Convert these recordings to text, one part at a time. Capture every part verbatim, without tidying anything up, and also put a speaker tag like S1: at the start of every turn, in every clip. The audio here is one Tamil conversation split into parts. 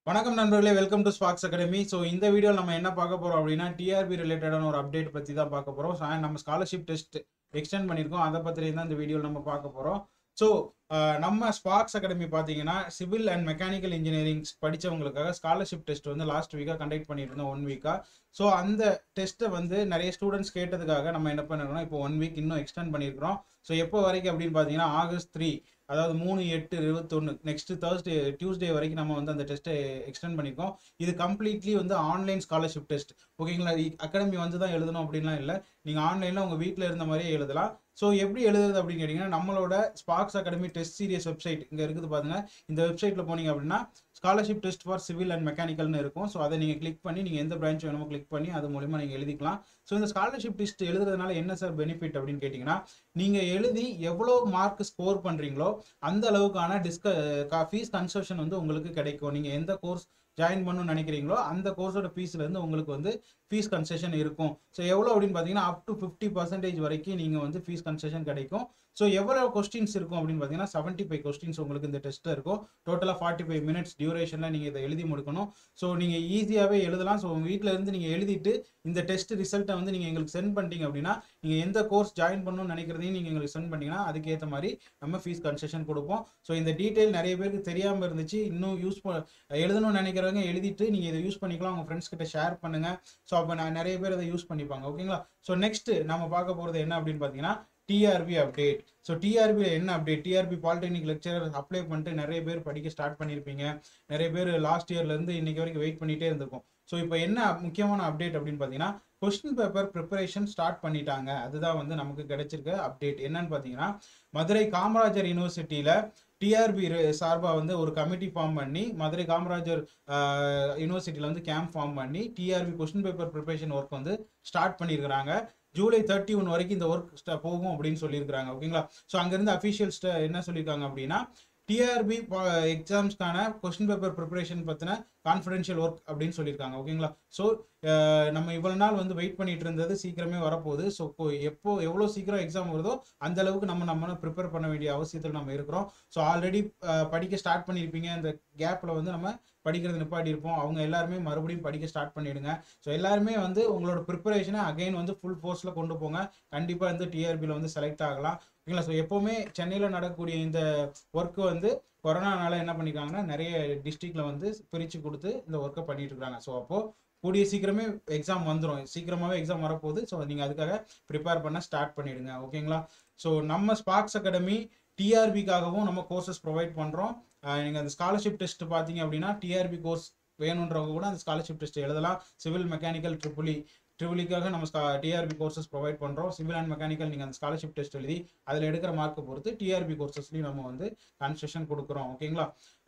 S1: வணக்கம் நண்பர்களே, welcome to Sparks Academy. So இந்த வீடியோவில் நம்ம என்ன பார்க்க போகிறோம் அப்படின்னா, டிஆர்பி ரிலேட்டடான ஒரு அப்டேட் பற்றி தான் பார்க்க போகிறோம். ஸோ நம்ம ஸ்காலர்ஷிப் டெஸ்ட் எக்ஸ்டெண்ட் பண்ணியிருக்கோம், அதை பற்றி தான் இந்த வீடியோவில் நம்ம பார்க்க போகிறோம். ஸோ நம்ம ஸ்பார்க்ஸ் அகாடமி பார்த்தீங்கன்னா சிவில் அண்ட் மெக்கானிக்கல் இன்ஜினியரிங் படித்தவங்களுக்காக ஸ்காலர்ஷிப் டெஸ்ட் வந்து லாஸ்ட் வீக்காக கண்டக்ட் பண்ணிட்டு இருந்தோம், ஒன் வீக்காக. ஸோ அந்த டெஸ்ட்டை வந்து நிறைய ஸ்டூடெண்ட்ஸ் கேட்டதுக்காக நம்ம என்ன பண்ணிருக்கோம், இப்போ ஒன் வீக் இன்னும் எக்ஸ்டெண்ட் பண்ணியிருக்கிறோம். ஸோ எப்போ வரைக்கும் அப்படின்னு பார்த்தீங்கன்னா ஆகஸ்ட் த்ரீ, அதாவது மூணு எட்டு இருபத்தொன்று நெக்ஸ்ட் தேர்ஸ்டே டியூஸ்டே வரைக்கும் நம்ம வந்து அந்த டெஸ்ட்டை எக்ஸ்டெண்ட் பண்ணியிருக்கோம். இது கம்ப்ளீட்லி வந்து ஆன்லைன் ஸ்காலர்ஷிப் டெஸ்ட், ஓகேங்களா? அகாடமி வந்து தான் எழுதணும் அப்படின்லாம் இல்லை, நீங்கள் ஆன்லைனில் உங்கள் வீட்டில் இருந்த மாதிரியே எழுதலாம். ஸோ எப்படி எழுதுறது அப்படின்னு கேட்டிங்கன்னா, நம்மளோட Sparks Academy test series website இங்கே இருக்குது பாருங்க. இந்த வெப்சைட்டில் போனீங்க அப்படின்னா scholarship test for civil and மெக்கானிக்கல்னு இருக்கும். ஸோ அதை நீங்கள் கிளிக் பண்ணி நீங்கள் எந்த பிரான்ச் வேணுமோ கிளிக் பண்ணி அது மூலிமா நீங்கள் எழுதிக்கலாம். ஸோ இந்த ஸ்காலர்ஷிப் டெஸ்ட் எழுதுறதுனால என்ன சார் பெனிஃபிட் அப்படின்னு கேட்டிங்கன்னா, நீங்கள் எழுதி எவ்வளோ மார்க் ஸ்கோர் பண்ணுறீங்களோ அந்த அளவுக்கான டிஸ்க ஃபீஸ் கன்செஷன் வந்து உங்களுக்கு கிடைக்கும். நீங்கள் எந்த கோர்ஸ் ஜாயின் பண்ணணும்னு நினைக்கிறீங்களோ அந்த கோர்ஸோட ஃபீஸ்லேருந்து உங்களுக்கு வந்து ஃபீஸ் கன்செஷன் இருக்கும். ஸோ எவ்வளோ அப்படின்னு பார்த்தீங்கன்னா அப் டு ஃபிஃப்டி பர்சன்டேஜ் வரைக்கும் நீங்கள் வந்து ஃபீஸ் கன்செஷன் கிடைக்கும். ஸோ எவ்வளோ கொஸ்டின்ஸ் இருக்கும் அப்படின்னு பார்த்தீங்கன்னா செவன்ட்டி ஃபைவ் கொஸ்டின்ஸ் உங்களுக்கு இந்த டெஸ்ட்டில் இருக்கும். டோட்டலாக ஃபார்ட்டி ஃபைவ் மினிட்ஸ் டியூரேஷனில் நீங்கள் இதை எழுதி முடிக்கணும். ஸோ நீங்கள் ஈஸியாகவே எழுதலாம். ஸோ உங்கள் வீட்டில் இருந்து நீங்கள் எழுதிட்டு இந்த டெஸ்ட் ரிசல்ட்டை வந்து நீங்கள் எங்களுக்கு சென்ட் பண்ணிட்டீங்க அப்படின்னா, நீங்கள் எந்த கோர்ஸ் ஜாயின் பண்ணணும்னு நினைக்கிறதையும் நீங்கள் எங்களுக்கு சென்ட் பண்ணிங்கன்னா அதுக்கேற்ற மாதிரி நம்ம ஃபீஸ் கன்செஷன் கொடுப்போம். ஸோ இந்த டீட்டெயில் நிறைய பேருக்கு தெரியாமல் இருந்துச்சு. இன்னும் யூஸ் ப எழுதணும்னு நினைக்கிறவங்க எழுதிட்டு நீங்கள் இதை யூஸ் பண்ணிக்கலாம், உங்கள் ஃப்ரெண்ட்ஸ் கிட்ட ஷேர் பண்ணுங்கள். ஸோ அப்போ நான் நிறைய பேர் இதை யூஸ் பண்ணிப்பாங்க, ஓகேங்களா? ஸோ நெக்ஸ்ட் நம்ம பார்க்க போகிறது என்ன அப்படின்னு பார்த்தீங்கன்னா டிஆர்பி அப்டேட். ஸோ டிஆர்பியில் என்ன update, TRB polytechnic lecturer apply பண்ணிட்டு நிறைய பேர் படிக்க ஸ்டார்ட் பண்ணியிருப்பீங்க. நிறைய பேர் லாஸ்ட் இயர்லேருந்து இன்னைக்கு வரைக்கும் வெயிட் பண்ணிகிட்டே இருந்திருக்கும். ஸோ இப்போ என்ன முக்கியமான அப்டேட் அப்படின்னு பார்த்தீங்கன்னா, கொஸ்டின் பேப்பர் ப்ரிப்பரேஷன் ஸ்டார்ட் பண்ணிட்டாங்க. அதுதான் வந்து நமக்கு கிடைச்சிருக்க அப்டேட். என்னன்னு பார்த்தீங்கன்னா, மதுரை காமராஜர் யூனிவர்சிட்டியில் டிஆர்பி சார்பாக வந்து ஒரு கமிட்டி ஃபார்ம் பண்ணி மதுரை காமராஜர் யூனிவர்சிட்டியில் வந்து கேம்ப் ஃபார்ம் பண்ணி TRB question paper preparation work வந்து ஸ்டார்ட் பண்ணியிருக்கிறாங்க. ஜூலை தேர்ட்டி ஒன் வரைக்கும் இந்த ஒர்க் போகும் அப்படின்னு சொல்லியிருக்காங்க, ஓகேங்களா? ஸோ அங்கேருந்து அஃபிஷியல்ஸ் என்ன சொல்லியிருக்காங்க அப்படின்னா, டிஆர்பி எக்ஸாம்ஸ்க்கான கொஸ்டின் பேப்பர் ப்ரிப்பரேஷன் பற்றின கான்ஃபிடென்ஷியல் ஒர்க் அப்படின்னு சொல்லியிருக்காங்க, ஓகேங்களா? ஸோ நம்ம இவ்வளோ நாள் வந்து வெயிட் பண்ணிட்டு இருந்தது சீக்கிரமே வரப்போகுது. ஸோ எப்போ எவ்வளோ சீக்கிரம் எக்ஸாம் வருதோ அந்த அளவுக்கு நம்ம நம்ம ப்ரிப்பேர் பண்ண வேண்டிய அவசியத்தில் நம்ம இருக்கிறோம். ஸோ ஆல்ரெடி படிக்க ஸ்டார்ட் பண்ணியிருப்பீங்க, அந்த கேப்பில் வந்து நம்ம படிக்கிறது நிப்பாட்டி இருப்போம். அவங்க எல்லாருமே மறுபடியும் படிக்க ஸ்டார்ட் பண்ணிவிடுங்க. ஸோ எல்லாருமே வந்து உங்களோட ப்ரிப்பரேஷனை அகைன் வந்து ஃபுல் ஃபோர்ஸில் கொண்டு போங்க. கண்டிப்பாக வந்து டிஆர்பியில் வந்து செலக்ட் ஆகலாம், ஓகேங்களா? ஸோ எப்போவுமே சென்னையில் நடக்கக்கூடிய இந்த ஒர்க்கு வந்து கொரோனானால என்ன பண்ணியிருக்காங்கன்னா நிறைய டிஸ்ட்ரிக்டில் வந்து பிரித்து கொடுத்து இந்த ஒர்க்கை பண்ணிட்டு இருக்காங்க. ஸோ அப்போது கூடிய சீக்கிரமே எக்ஸாம் வந்துடும், சீக்கிரமாகவே எக்ஸாம் வரப்போகுது. ஸோ நீங்கள் அதுக்காக ப்ரிப்பேர் பண்ண ஸ்டார்ட் பண்ணிவிடுங்க, ஓகேங்களா? ஸோ நம்ம ஸ்பார்க்ஸ் அகாடமி டிஆர்பிக்காகவும் நம்ம கோர்சஸ் ப்ரொவைட் பண்ணுறோம். நீங்கள் அந்த ஸ்காலர்ஷிப் டெஸ்ட் பார்த்தீங்க அப்படின்னா டிஆர்பி கோர்ஸ் வேணுன்றவங்க கூட அந்த ஸ்காலர்ஷிப் டெஸ்ட் எழுதலாம். சிவில் மெக்கானிக்கல் ட்ரிபிள் இ ட்ரிபிளிக்காக நம்ம டிஆர்பி கோர்சஸ் ப்ரொவைட் பண்ணுறோம். சிவில் அண்ட் மெக்கானிக்கல் நீங்கள் அந்த ஸ்காலர்ஷிப் டெஸ்ட் எழுதி அதில் எடுக்கிற மார்க்கை பொறுத்து டிஆர்பி கோர்சஸ்லையும் நம்ம வந்து கன்செஷன் கொடுக்குறோம், ஓகேங்களா?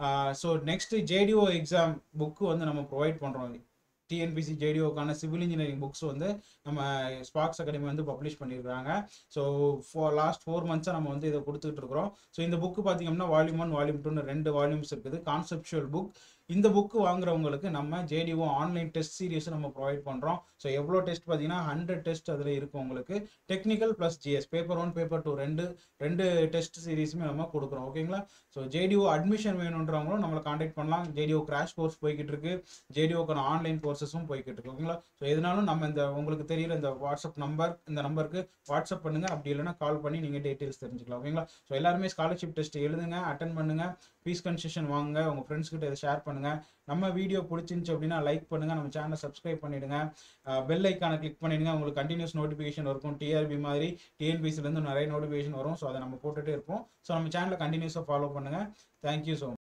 S1: So next JTO exam book வந்து நம்ம ப்ரொவைட் பண்ணுறோம். டிஎன்பிசி ஜேடிஓக்கான சிவில் இன்ஜினியரிங் புக்ஸ் வந்து நம்ம ஸ்பார்க்ஸ் அகாடமி வந்து பப்ளிஷ் பண்ணியிருக்காங்க. ஸோ ஃபார் லாஸ்ட் ஃபோர் மந்த்ஸாக நம்ம வந்து இதை கொடுத்துட்டு இருக்கிறோம். ஸோ இந்த புக்கு பார்த்தீங்கன்னா வால்யூம் ஒன் வால்யூம் டூன்னு ரெண்டு வால்யூம்ஸ் இருக்குது, கான்செப்சுவல் புக். இந்த புக்கு வாங்குறவங்களுக்கு நம்ம ஜேடிஓ ஆன்லைன் டெஸ்ட் சீரிஸ் நம்ம ப்ரொவைட் பண்ணுறோம். ஸோ எவ்வளோ டெஸ்ட் பார்த்தீங்கன்னா ஹண்ட்ரட் டெஸ்ட் அதில் இருக்கும் உங்களுக்கு. Technical plus GS paper one paper two ரெண்டு ரெண்டு டெஸ்ட் சீரீஸுமே நம்ம கொடுக்குறோம், ஓகேங்களா? ஸோ ஜேடிஓ அட்மிஷன் வேணுன்றவங்களும் நம்மளை காண்டாக்ட் பண்ணலாம். ஜேடிஓ கிராஷ் கோர்ஸ் போய்கிட்டு இருக்கு, ஜேடிஓக்கான ஆன்லைன் கோர்சஸும் போய்கிட்டு இருக்கு, ஓகேங்களா? ஸோ எதனாலும் நம்ம இந்த உங்களுக்கு தெரியல இந்த வாட்ஸ்அப் நம்பர், இந்த நம்பருக்கு வாட்ஸ்அப் பண்ணுங்கள், அப்படி இல்லைன்னா கால் பண்ணி நீங்கள் டீட்டெயில்ஸ் தெரிஞ்சுக்கலாம், ஓகேங்களா? ஸோ எல்லாருமே ஸ்காலர்ஷிப் டெஸ்ட் எழுதுங்க, அட்டன் பண்ணுங்கள், ஃபீஸ் கன்செஷன் வாங்க, உங்கள் ஃப்ரெண்ட்ஸ் கிட்ட இதை ஷேர் பண்ணுங்கள். நம்ம வீடியோ பிடிச்சிருந்துச்சு அப்படின்னா லைக் பண்ணுங்கள், நம்ம சேனலை சப்ஸ்கிரைப் பண்ணிவிடுங்க, பெல் ஐக்கானை கிளிக் பண்ணிடுங்க. உங்களுக்கு கண்டினியூஸ் நோட்டிஃபிகேஷன் இருக்கும். டிஆர்பி மாதிரி டிஎன்பிசிலேருந்து நிறைய நோட்டிஃபிகேஷன் வரும். ஸோ அதை நம்ம போட்டுகிட்டே இருப்போம். ஸோ நம்ம சேனலை கண்டினியூஸாக ஃபாலோ பண்ணுங்கள். Thank you so much.